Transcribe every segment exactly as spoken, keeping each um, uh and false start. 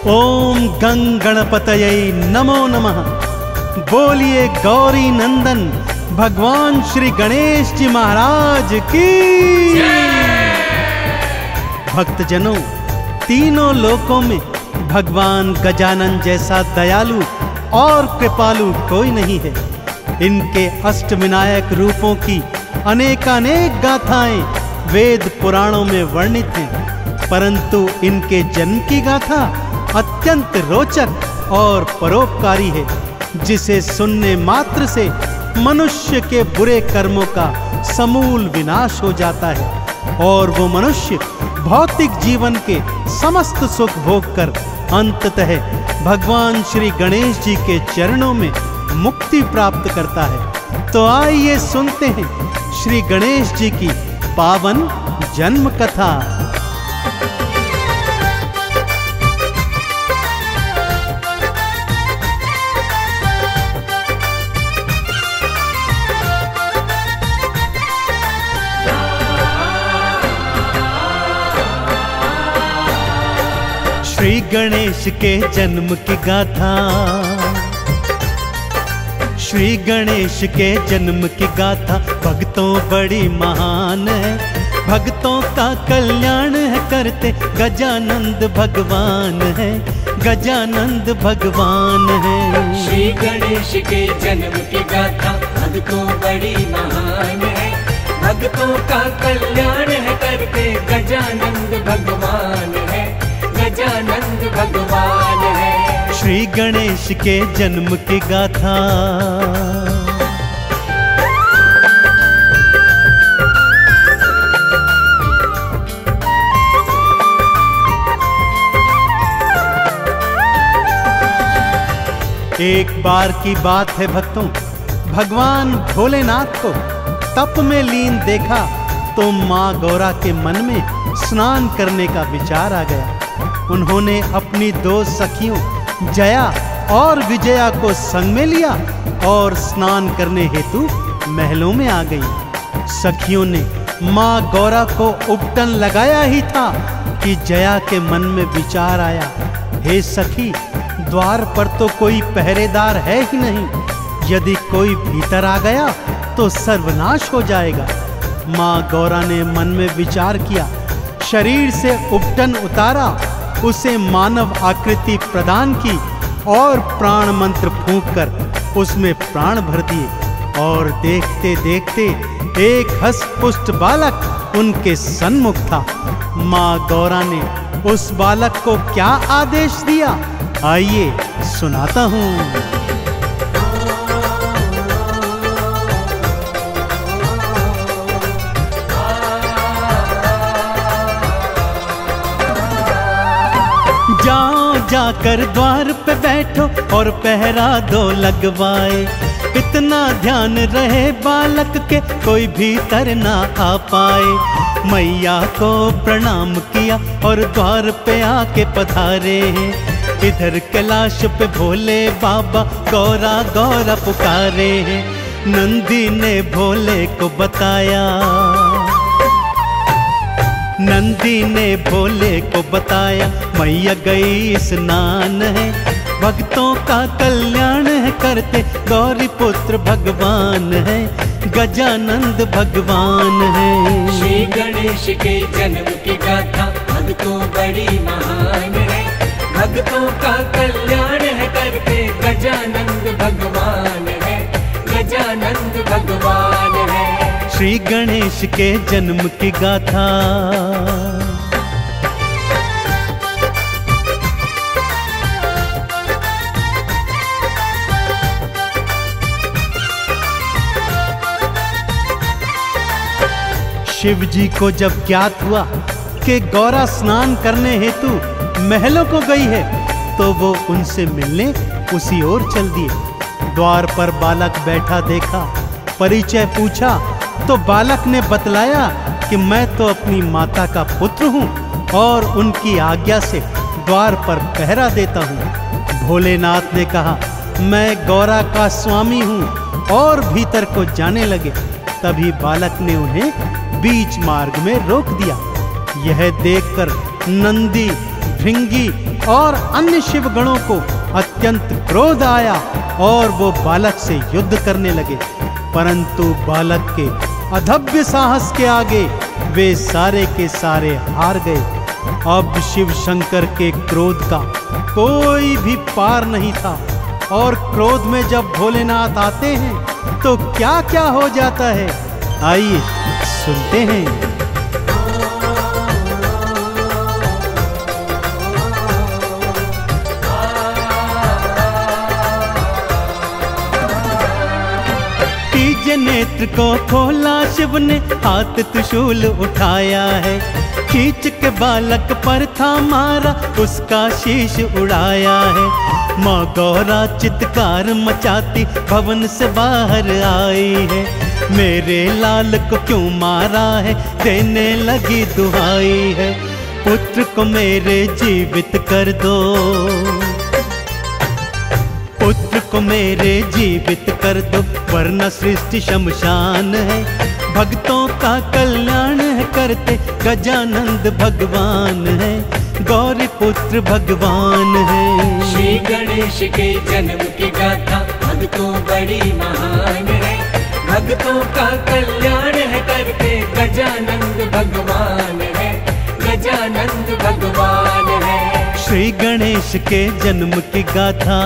ओम गंग गणपतये नमो नमः। बोलिए गौरी नंदन भगवान श्री गणेश जी महाराज की। भक्तजनों, तीनों लोकों में भगवान गजानन जैसा दयालु और कृपालु कोई नहीं है। इनके अष्टविनायक रूपों की अनेकानेक गाथाएं वेद पुराणों में वर्णित हैं, परंतु इनके जन्म की गाथा अत्यंत रोचक और परोपकारी है, जिसे सुनने मात्र से मनुष्य के बुरे कर्मों का समूल विनाश हो जाता है और वो मनुष्य भौतिक जीवन के समस्त सुख भोग कर अंततः भगवान श्री गणेश जी के चरणों में मुक्ति प्राप्त करता है। तो आइए सुनते हैं श्री गणेश जी की पावन जन्म कथा। श्री गणेश के जन्म की गाथा। श्री गणेश के जन्म की गाथा भक्तों बड़ी महान है, भक्तों का कल्याण है करते गजानंद भगवान है, गजानंद भगवान है। श्री गणेश के जन्म की गाथा भक्तों बड़ी महान है, भक्तों का कल्याण है करते गजानंद भगवान है, गजानंद भगवान है। श्री गणेश के जन्म की गाथा। एक बार की बात है भक्तों, भगवान भोलेनाथ को तप में लीन देखा तो माँ गौरा के मन में स्नान करने का विचार आ गया। उन्होंने अपनी दो सखियों जया और विजया को संग में लिया और स्नान करने हेतु महलों में आ गई। सखियों ने माँ गौरा को उपटन लगाया ही था कि जया के मन में विचार आया, हे सखी, द्वार पर तो कोई पहरेदार है ही नहीं, यदि कोई भीतर आ गया तो सर्वनाश हो जाएगा। माँ गौरा ने मन में विचार किया, शरीर से उपटन उतारा, उसे मानव आकृति प्रदान की और प्राण मंत्र फूंककर उसमें प्राण भर दिए और देखते देखते एक हष्ट-पुष्ट बालक उनके सन्मुख था। माँ गौरा ने उस बालक को क्या आदेश दिया, आइए सुनाता हूँ। जाओ जाकर द्वार पे बैठो और पहरा दो लगवाए, इतना ध्यान रहे बालक के कोई भीतर ना आ पाए। मैया को प्रणाम किया और द्वार पे आके पधारे, इधर कैलाश पे भोले बाबा गौरा गौरा पुकारे। नंदी ने भोले को बताया, नंदी ने भोले को बताया, मैया गई स्नान है, भक्तों का कल्याण है करते गौरी पुत्र भगवान है, गजानंद भगवान है। श्री गणेश के जन्म की गाथा भक्तों बड़ी महान है, भक्तों का कल्याण है करते गजानंद भगवान है, गजानंद भगवान है। श्री गणेश के जन्म की गाथा। शिव जी को जब ज्ञात हुआ कि गौरा स्नान करने हेतु महलों को गई है, तो वो उनसे मिलने उसी ओर चल दिए। द्वार पर बालक बैठा देखा, परिचय पूछा तो बालक ने बतलाया कि मैं तो अपनी माता का पुत्र हूँ और उनकी आज्ञा से द्वार पर पहरा देता हूँ। भोलेनाथ ने कहा, मैं गौरा का स्वामी हूँ और भीतर को जाने लगे। तभी बालक ने उन्हें बीच मार्ग में रोक दिया। यह देखकर नंदी, भृंगी और अन्य शिवगणों को अत्यंत क्रोध आया और वो बालक से युद्ध करने लगे, परंतु बालक के अधभ्य साहस के आगे वे सारे के सारे हार गए। अब शिव शंकर के क्रोध का कोई भी पार नहीं था, और क्रोध में जब भोलेनाथ आते हैं तो क्या क्या हो जाता है, आइए सुनते हैं। तीजे नेत्र को खोला शिव ने, हाथ त्रिशूल उठाया है, खींच के बालक पर था मारा, उसका शीश उड़ाया है। माँ गौरा चित्कार मचाती भवन से बाहर आई है, मेरे लाल को क्यों मारा है, देने लगी दुहाई है, पुत्र को मेरे जीवित कर दो, पुत्र को मेरे जीवित कर दो, वरना सृष्टि शमशान है, भक्तों का कल्याण है करते गजानंद भगवान है, गौरी पुत्र भगवान है। श्री गणेश के जन्म की गाथा भक्तों बड़ी महान है, भक्तों का कल्याण है करते गजानंद भगवान है, गजानंद भगवान है। श्री गणेश के जन्म की गाथा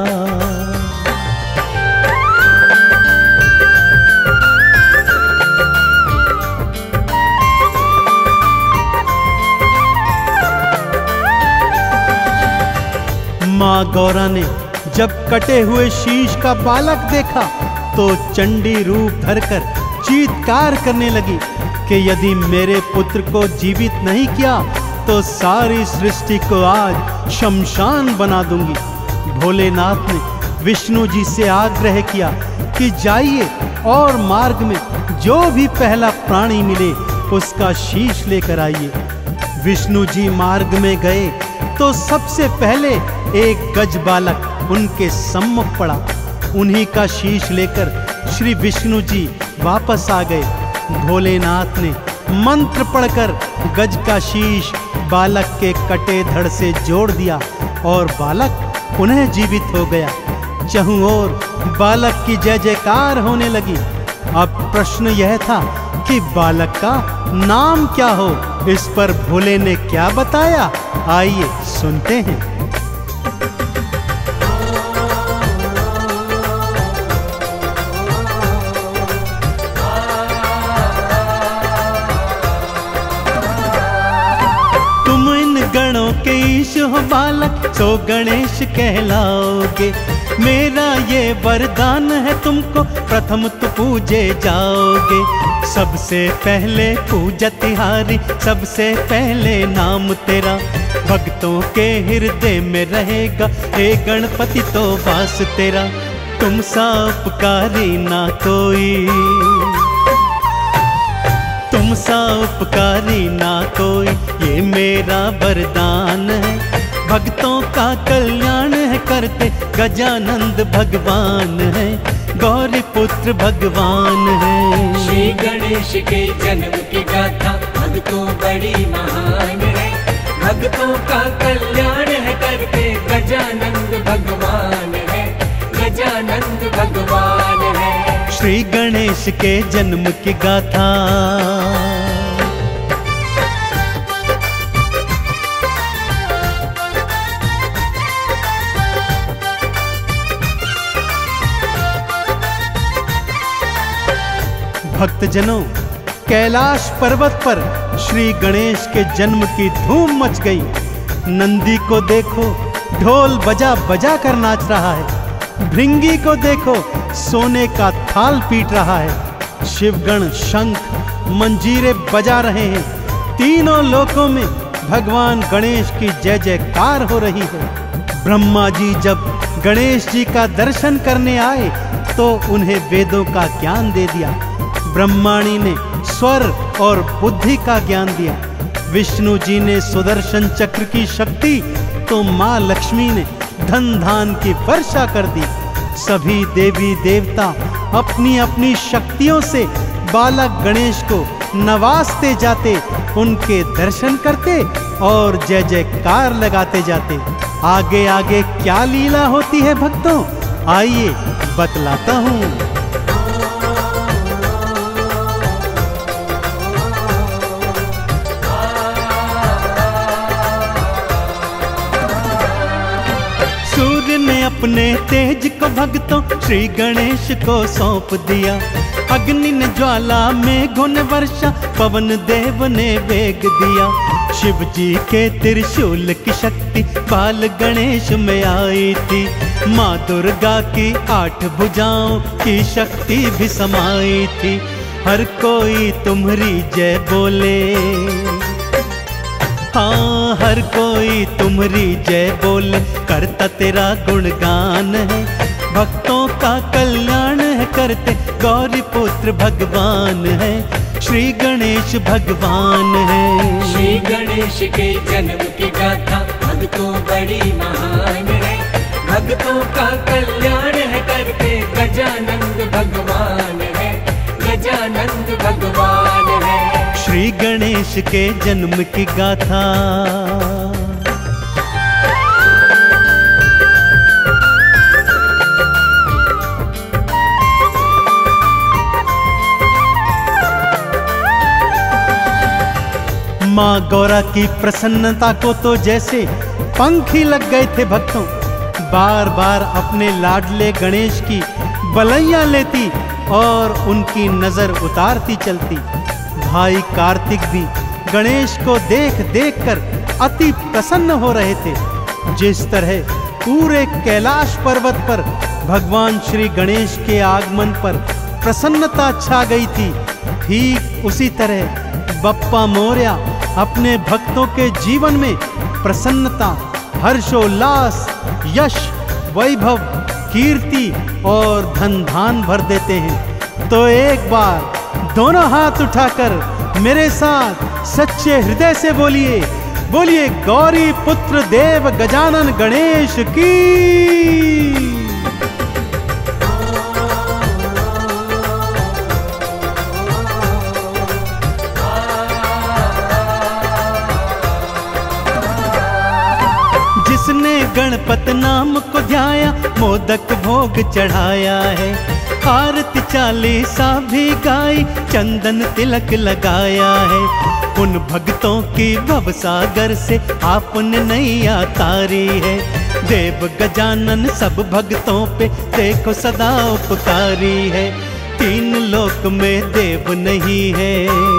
माँ गौरा ने जब कटे हुए शीश का बालक देखा तो चंडी रूप धरकर चीत्कार करने लगी कि यदि मेरे पुत्र को जीवित नहीं किया तो सारी सृष्टि को आज शमशान बना दूंगी। भोलेनाथ ने विष्णु जी से आग्रह किया कि जाइए और मार्ग में जो भी पहला प्राणी मिले उसका शीश लेकर आइए। विष्णु जी मार्ग में गए तो सबसे पहले एक गज बालक उनके सम्मुख पड़ा, उन्हीं का शीश लेकर श्री विष्णु जी वापस आ गए। भोलेनाथ ने मंत्र पढ़कर गज का शीश बालक के कटे धड़ से जोड़ दिया और बालक पुनः जीवित हो गया। चहुं ओर बालक की जय जयकार होने लगी। अब प्रश्न यह था कि बालक का नाम क्या हो, इस पर भोले ने क्या बताया, आइए सुनते हैं। तुम इन गणों के ईश हो बालक, सो गणेश कहलाओगे, मेरा ये वरदान है तुमको, प्रथम तो पूजे जाओगे। सबसे पहले पूजा तिहारी, सबसे पहले नाम तेरा, भक्तों के हृदय में रहेगा, हे गणपति तो वास तेरा। तुम सा उपकारी ना कोई, तुम सा उपकारी ना कोई, ये मेरा वरदान है, भक्तों का कल्याण है करते गजानंद भगवान है, गौरी पुत्र भगवान है। श्री गणेश के जन्म की गाथा भक्तों बड़ी महान है, भक्तों का कल्याण है करते गजानंद भगवान है, गजानंद भगवान है। श्री गणेश के जन्म की गाथा भक्तजनों, कैलाश पर्वत पर श्री गणेश के जन्म की धूम मच गई। नंदी को देखो ढोल बजा बजा कर नाच रहा है, भृंगी को देखो सोने का थाल पीट रहा है, शिवगण शंख मंजीरे बजा रहे हैं, तीनों लोकों में भगवान गणेश की जय जयकार हो रही है। ब्रह्मा जी जब गणेश जी का दर्शन करने आए तो उन्हें वेदों का ज्ञान दे दिया, ब्रह्माणी ने स्वर और बुद्धि का ज्ञान दिया, विष्णु जी ने सुदर्शन चक्र की शक्ति तो माँ लक्ष्मी ने धन धान की वर्षा कर दी। सभी देवी देवता अपनी अपनी शक्तियों से बालक गणेश को नवाजते जाते, उनके दर्शन करते और जय जयकार लगाते जाते। आगे आगे क्या लीला होती है भक्तों, आइए बतलाता हूँ। सूर्य ने अपने तेज को भक्तों श्री गणेश को सौंप दिया। अग्नि ने ज्वाला, मेघों ने वर्षा, पवन देव ने वेग दिया। शिव जी के त्रिशूल की शक्ति बाल गणेश में आई थी। माँ दुर्गा की आठ भुजाओं की शक्ति भी समाई थी। हर कोई तुम्हारी जय बोले, हाँ हर कोई तुम्हारी जय बोले, करता तेरा गुणगान है। भक्तों का कल्याण है करते, गौरी पुत्र भगवान है, श्री गणेश भगवान है। श्री गणेश के जन्म की गाथा भक्तों बड़ी महान है। भक्तों का कल्याण है करते, गजानंद भगवान है, गजानंद भगवान है। श्री गणेश के जन्म की गाथा। माँ गौरा की प्रसन्नता को तो जैसे पंख ही लग गए थे भक्तों। बार बार अपने लाडले गणेश की बलैया लेती और उनकी नजर उतारती चलती। भाई कार्तिक भी गणेश को देख देख कर अति प्रसन्न हो रहे थे। जिस तरह पूरे कैलाश पर्वत पर भगवान श्री गणेश के आगमन पर प्रसन्नता छा गई थी, ठीक उसी तरह बप्पा मोरया अपने भक्तों के जीवन में प्रसन्नता, हर्षोल्लास, यश, वैभव, कीर्ति और धन धान भर देते हैं। तो एक बार दोनों हाथ उठाकर मेरे साथ सच्चे हृदय से बोलिए, बोलिए गौरी पुत्र देव गजानन गणेश की। जिसने गणपत नाम को ध्याया, मोदक भोग चढ़ाया है। आरती चालीसा भी गाई, चंदन तिलक लगाया है। उन भक्तों की भवसागर से आपने नैया तारी है। देव गजानन सब भक्तों पे देखो सदा उपकारी है। तीन लोक में देव नहीं है,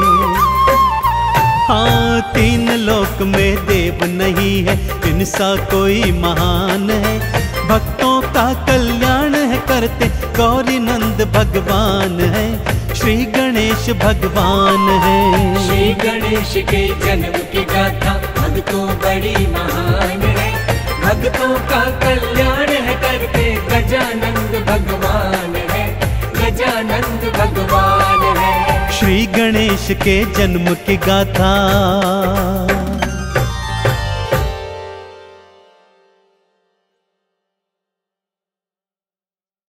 हाँ तीन लोक में देव नहीं है, इनसा कोई महान है। भक्तों का कल्याण है करते, गौरी नंद भगवान है, श्री गणेश भगवान है। श्री गणेश के जन्म की गाथा भक्तों बड़ी महान है। भक्तों का कल्याण है करते, गजानंद भगवान है, गजानंद भगवान है। श्री गणेश के जन्म की गाथा।